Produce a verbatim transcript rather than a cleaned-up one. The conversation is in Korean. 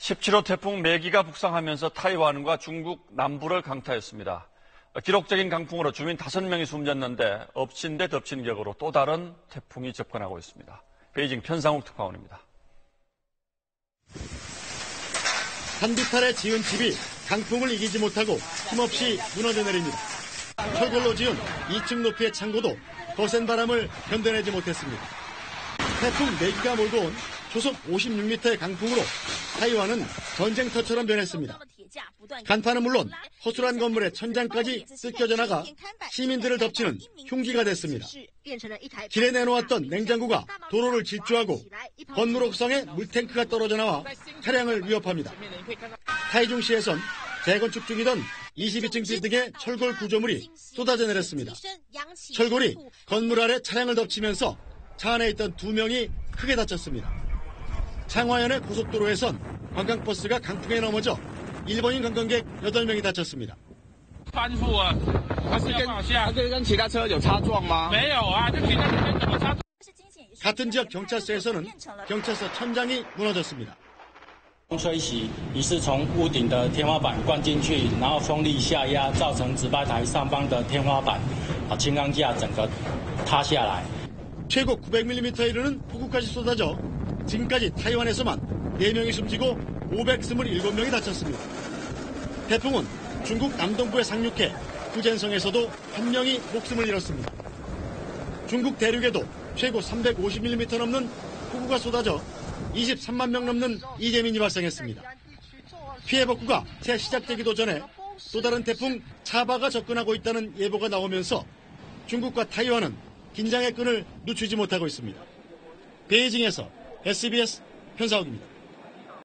십칠 호 태풍 매기가 북상하면서 타이완과 중국 남부를 강타했습니다. 기록적인 강풍으로 주민 다섯 명이 숨졌는데 엎친 데 덮친 격으로 또 다른 태풍이 접근하고 있습니다. 베이징 편상욱 특파원입니다. 한두 탈에 지은 집이 강풍을 이기지 못하고 힘없이 무너져 내립니다. 철골로 지은 이 층 높이의 창고도 거센 바람을 견뎌내지 못했습니다. 태풍 매기가 몰고 온 초속 오십육 미터의 강풍으로 타이완은 전쟁터처럼 변했습니다. 간판은 물론 허술한 건물의 천장까지 뜯겨져 나가 시민들을 덮치는 흉기가 됐습니다. 길에 내놓았던 냉장고가 도로를 질주하고 건물 옥상에 물탱크가 떨어져 나와 차량을 위협합니다. 타이중시에선 재건축 중이던 이십이 층 빌딩의 철골 구조물이 쏟아져 내렸습니다. 철골이 건물 아래 차량을 덮치면서 차 안에 있던 두 명이 크게 다쳤습니다. 창화현의 고속도로에선 관광버스가 강풍에 넘어져 일본인 관광객 여덟 명이 다쳤습니다. 같은 지역 경찰서에서는 경찰서 천장이 무너졌습니다. 吹袭疑似从屋顶的天花板灌进去，然后风力下压，造成直排台上方的天花板啊轻钢架整个塌下来。 최고 구백 밀리미터에 이르는 폭우까지 쏟아져 지금까지 타이완에서만 네 명이 숨지고 오백이십칠 명이 다쳤습니다. 태풍은 중국 남동부에 상륙해 후젠성에서도 한 명이 목숨을 잃었습니다. 중국 대륙에도 최고 삼백오십 밀리미터 넘는 폭우가 쏟아져 이십삼만 명 넘는 이재민이 발생했습니다. 피해 복구가 새 시작되기도 전에 또 다른 태풍 차바가 접근하고 있다는 예보가 나오면서 중국과 타이완은 긴장의 끈을 늦추지 못하고 있습니다. 베이징에서 에스비에스 편사옥입니다.